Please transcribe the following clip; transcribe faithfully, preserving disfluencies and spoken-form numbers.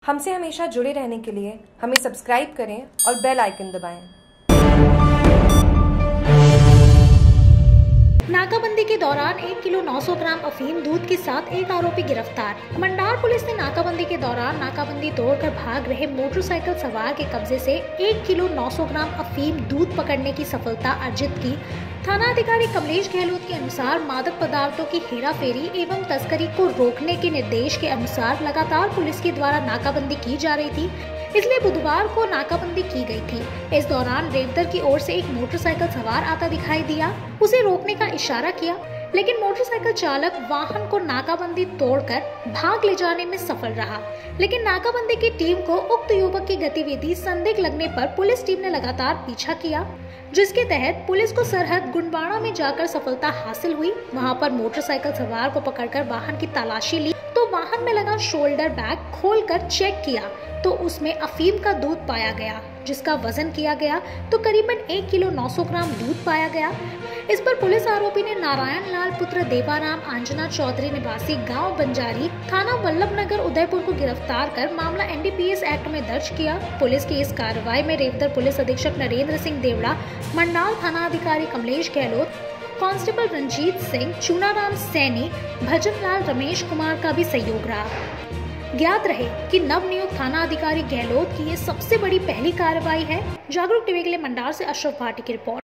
हमसे हमेशा जुड़े रहने के लिए हमें सब्सक्राइब करें और बेल आइकन दबाएं। नाकाबंदी के दौरान एक किलो नौ सौ ग्राम अफीम दूध के साथ एक आरोपी गिरफ्तार। मंडार पुलिस ने नाकाबंदी के दौरान नाकाबंदी तोड़कर भाग रहे मोटरसाइकिल सवार के कब्जे से एक किलो नौ सौ ग्राम अफीम दूध पकड़ने की सफलता अर्जित की। थाना अधिकारी कमलेश गहलोत के अनुसार मादक पदार्थों की हेराफेरी एवं तस्करी को रोकने के निर्देश के अनुसार लगातार पुलिस के द्वारा नाकाबंदी की जा रही थी, इसलिए बुधवार को नाकाबंदी की गई थी। इस दौरान रेवदर की ओर से एक मोटरसाइकिल सवार आता दिखाई दिया। उसे रोकने का इशारा किया, लेकिन मोटरसाइकिल चालक वाहन को नाकाबंदी तोड़कर भाग ले जाने में सफल रहा। लेकिन नाकाबंदी की टीम को उक्त युवक की गतिविधि संदिग्ध लगने पर पुलिस टीम ने लगातार पीछा किया, जिसके तहत पुलिस को सरहद गुंडवाड़ा में जाकर सफलता हासिल हुई। वहां पर मोटरसाइकिल सवार को पकड़कर वाहन की तलाशी ली तो वाहन में लगा शोल्डर बैग खोलकर चेक किया तो उसमें अफीम का दूध पाया गया, जिसका वजन किया गया तो करीबन एक किलो नौ सौ ग्राम दूध पाया गया। इस पर पुलिस आरोपी ने नारायण लाल पुत्र देवाराम आंजना चौधरी निवासी गांव बंजारी थाना वल्लभनगर उदयपुर को गिरफ्तार कर मामला N D P S act में दर्ज किया। पुलिस की इस कार्रवाई में रेवदर पुलिस अधीक्षक नरेंद्र सिंह देवड़ा, मंडाल थाना अधिकारी कमलेश गहलोत, कांस्टेबल रंजीत सिंह, चूनाराम सैनी, भजन लाल, रमेश कुमार का भी सहयोग रहा। ज्ञात रहे कि नवनियुक्त थाना अधिकारी गहलोत की ये सबसे बड़ी पहली कार्रवाई है। जागरूक टीवी के लिए मंडाल से अशरफ भाटी की रिपोर्ट।